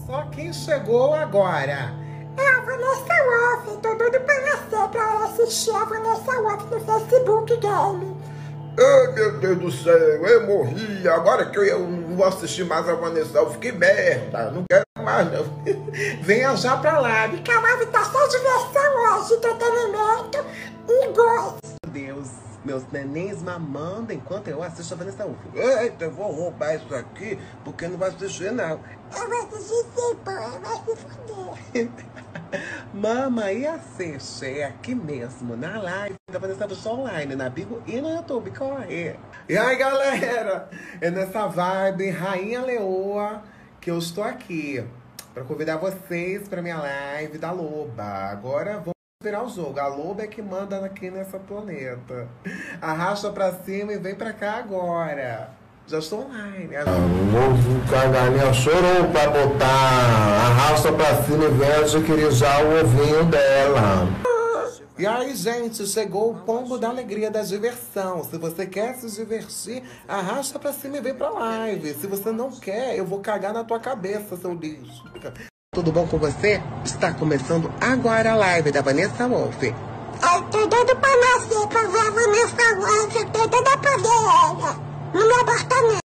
Só quem chegou agora? É a Vanessa Wolff, tô doido pra nascer pra assistir a Vanessa Wolff no Facebook Game. Ai, meu Deus do céu, eu morri. Agora que eu não vou assistir mais a Vanessa Wolff, que merda, não quero mais não. Venha já pra lá. Porque a live tá só diversão hoje, entretenimento e gosto. Meu Deus, meus nenéns mamando enquanto eu assisto a Vanessa Wolff. Eita, eu vou roubar isso aqui, porque não vai assistir não. Eu vou assistir sim, pô, eu vou se fuder. Mama e assiste, é aqui mesmo, na live da Vanessa Wolff online, na Bigo e no YouTube, corre. E aí, galera? É nessa vibe Rainha Leoa que eu estou aqui pra convidar vocês pra minha live da Loba. Agora vamos virar o jogo. A Loba é que manda aqui nessa planeta. Arrasta pra cima e vem pra cá agora. Já estou online. Vou cagar minha chorou pra botar arrasta pra cima e vem adquirir o ovinho dela. E aí, gente, chegou o pombo da alegria, da diversão. Se você quer se divertir, arrasta pra cima e vem pra live. Se você não quer, eu vou cagar na tua cabeça, seu lixo. Tudo bom com você? Está começando agora a live da Vanessa Wolff. Eu tô doido pra nascer pra ver a Vanessa Wolff, eu tô doida pra ver ela no meu apartamento.